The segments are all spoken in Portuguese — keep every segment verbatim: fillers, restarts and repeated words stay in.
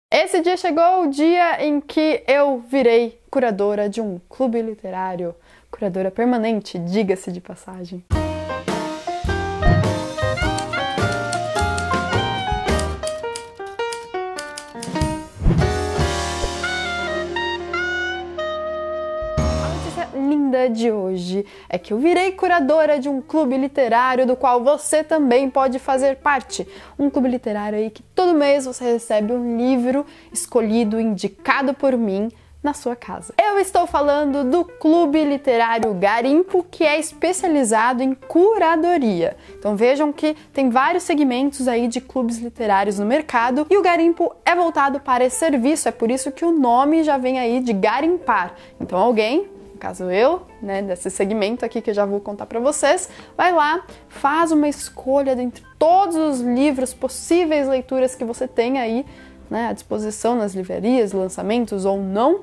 Esse dia chegou, o dia em que eu virei curadora de um clube literário. Curadora permanente, diga-se de passagem. Linda de hoje é que eu virei curadora de um clube literário do qual você também pode fazer parte. Um clube literário aí que todo mês você recebe um livro escolhido, indicado por mim, na sua casa. Eu estou falando do Clube Literário Garimpo, que é especializado em curadoria. Então vejam que tem vários segmentos aí de clubes literários no mercado e o Garimpo é voltado para esse serviço, é por isso que o nome já vem aí de garimpar. Então alguém, no caso eu, né, desse segmento aqui que eu já vou contar para vocês, vai lá, faz uma escolha dentre todos os livros, possíveis leituras que você tem aí, né, à disposição nas livrarias, lançamentos ou não,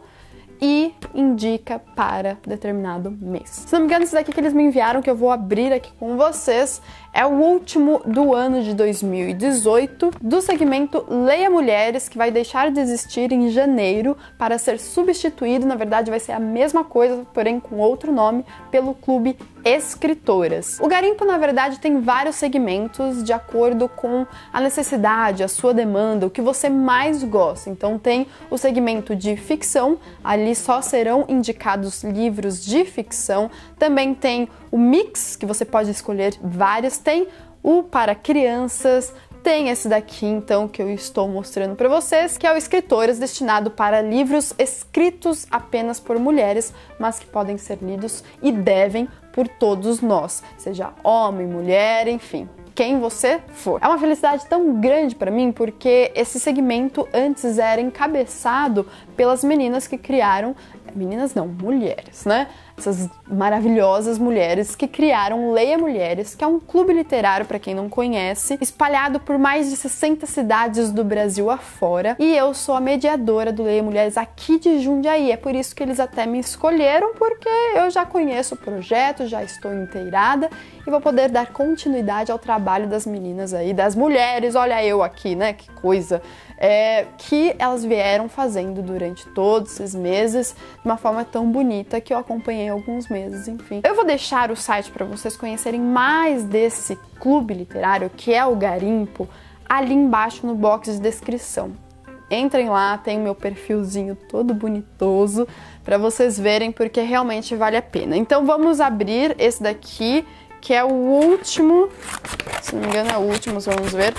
e indica para determinado mês. Se não me engano, esse daqui que eles me enviaram, que eu vou abrir aqui com vocês, é o último do ano de dois mil e dezoito, do segmento Leia Mulheres, que vai deixar de existir em janeiro para ser substituído, na verdade vai ser a mesma coisa, porém com outro nome, pelo Clube Escritoras. O Garimpo, na verdade, tem vários segmentos de acordo com a necessidade, a sua demanda, o que você mais gosta. Então tem o segmento de ficção, ali só serão indicados livros de ficção. Também tem o mix, que você pode escolher vários. Tem o para crianças, tem esse daqui, então, que eu estou mostrando para vocês, que é o Escritoras, destinado para livros escritos apenas por mulheres, mas que podem ser lidos e devem por todos nós, seja homem, mulher, enfim, quem você for. É uma felicidade tão grande para mim porque esse segmento antes era encabeçado pelas meninas que criaram, meninas não, mulheres, né? Essas maravilhosas mulheres que criaram Leia Mulheres, que é um clube literário, para quem não conhece, espalhado por mais de sessenta cidades do Brasil afora. E eu sou a mediadora do Leia Mulheres aqui de Jundiaí. É por isso que eles até me escolheram, porque eu já conheço o projeto, já estou inteirada e vou poder dar continuidade ao trabalho das meninas aí, das mulheres. Olha eu aqui, né? Que coisa! É, que elas vieram fazendo durante todos esses meses de uma forma tão bonita que eu acompanhei alguns meses, enfim. Eu vou deixar o site para vocês conhecerem mais desse clube literário, que é o Garimpo, ali embaixo no box de descrição. Entrem lá, tem o meu perfilzinho todo bonitoso para vocês verem, porque realmente vale a pena. Então vamos abrir esse daqui, que é o último, se não me engano é o último, vamos ver.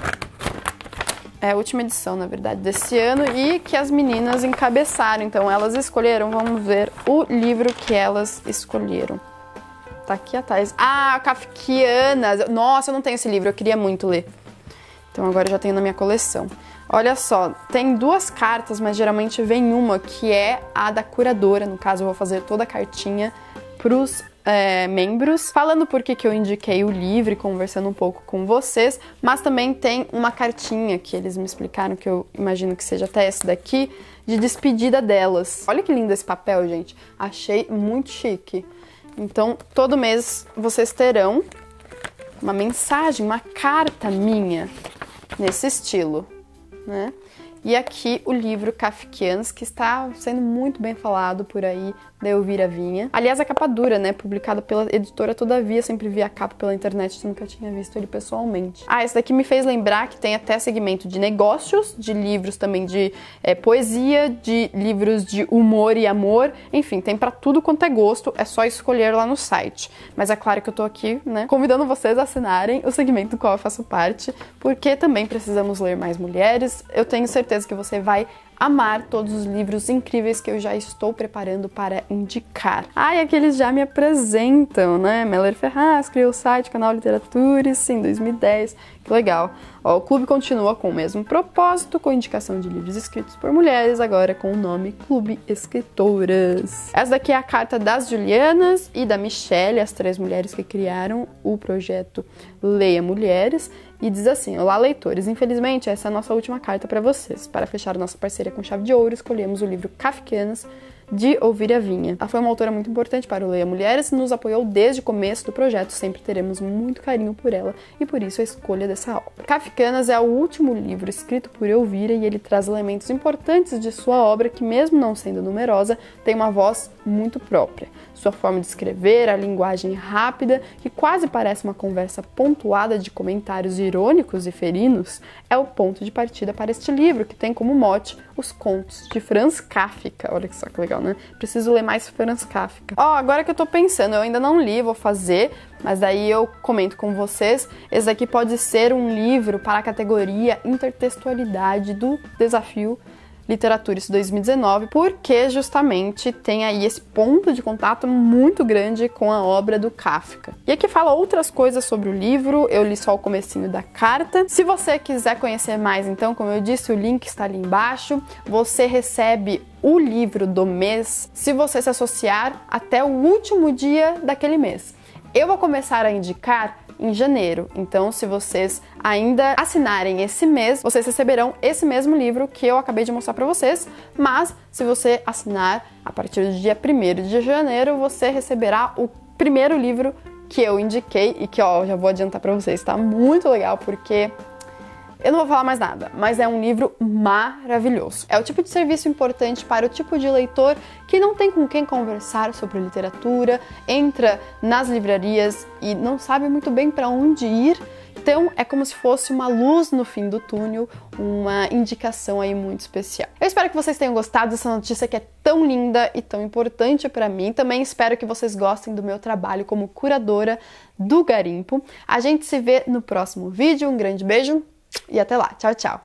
É a última edição, na verdade, desse ano e que as meninas encabeçaram. Então, elas escolheram, vamos ver o livro que elas escolheram. Tá aqui atrás. Ah, Kafkianas. Nossa, eu não tenho esse livro, eu queria muito ler. Então, agora eu já tenho na minha coleção. Olha só, tem duas cartas, mas geralmente vem uma que é a da curadora. No caso, eu vou fazer toda a cartinha pros É, membros, falando por que que eu indiquei o livro e conversando um pouco com vocês, mas também tem uma cartinha que eles me explicaram, que eu imagino que seja até essa daqui, de despedida delas. Olha que lindo esse papel, gente. Achei muito chique. Então, todo mês vocês terão uma mensagem, uma carta minha nesse estilo, né? E aqui o livro Kafkianas, que está sendo muito bem falado por aí, da Elvira Vinha. Aliás, a capa dura, né? Publicado pela editora Todavia, sempre vi a capa pela internet, nunca tinha visto ele pessoalmente. Ah, esse daqui me fez lembrar que tem até segmento de negócios, de livros também de é, poesia, de livros de humor e amor, enfim, tem pra tudo quanto é gosto, é só escolher lá no site. Mas é claro que eu tô aqui, né, convidando vocês a assinarem o segmento do qual eu faço parte, porque também precisamos ler mais mulheres. Eu tenho certeza que você vai amar todos os livros incríveis que eu já estou preparando para indicar. Ah, e aqui eles já me apresentam, né? Meller Ferraz criou o site Canal Literatures em dois mil e dez. Que legal. Ó, o clube continua com o mesmo propósito, com indicação de livros escritos por mulheres, agora com o nome Clube Escritoras. Essa daqui é a carta das Julianas e da Michelle, as três mulheres que criaram o projeto Leia Mulheres. E diz assim: olá, leitores, infelizmente essa é a nossa última carta para vocês. Para fechar a nossa parceria com chave de ouro, escolhemos o livro Kafkianas de Elvira Vinha. Ela foi uma autora muito importante para o Leia Mulheres, nos apoiou desde o começo do projeto, sempre teremos muito carinho por ela e por isso a escolha dessa obra. Kafkianas é o último livro escrito por Elvira e ele traz elementos importantes de sua obra que, mesmo não sendo numerosa, tem uma voz muito própria. Sua forma de escrever, a linguagem rápida, que quase parece uma conversa pontuada de comentários irônicos e ferinos, é o ponto de partida para este livro, que tem como mote os contos de Franz Kafka. Olha só que legal, né? Preciso ler mais Franz Kafka. Ó, oh, agora que eu tô pensando, eu ainda não li, vou fazer, mas daí eu comento com vocês. Esse aqui pode ser um livro para a categoria Intertextualidade do Desafio Literatura isso dois mil e dezenove, porque justamente tem aí esse ponto de contato muito grande com a obra do Kafka. E aqui fala outras coisas sobre o livro, eu li só o comecinho da carta. Se você quiser conhecer mais, então, como eu disse, o link está ali embaixo. Você recebe o livro do mês se você se associar até o último dia daquele mês. Eu vou começar a indicar em janeiro, então se vocês ainda assinarem esse mês, vocês receberão esse mesmo livro que eu acabei de mostrar para vocês, mas se você assinar a partir do dia primeiro de janeiro, você receberá o primeiro livro que eu indiquei e que, ó, já vou adiantar para vocês, tá muito legal porque eu não vou falar mais nada, mas é um livro maravilhoso. É o tipo de serviço importante para o tipo de leitor que não tem com quem conversar sobre literatura, entra nas livrarias e não sabe muito bem para onde ir. Então é como se fosse uma luz no fim do túnel, uma indicação aí muito especial. Eu espero que vocês tenham gostado dessa notícia que é tão linda e tão importante para mim. Também espero que vocês gostem do meu trabalho como curadora do Garimpo. A gente se vê no próximo vídeo. Um grande beijo e até lá. Tchau, tchau!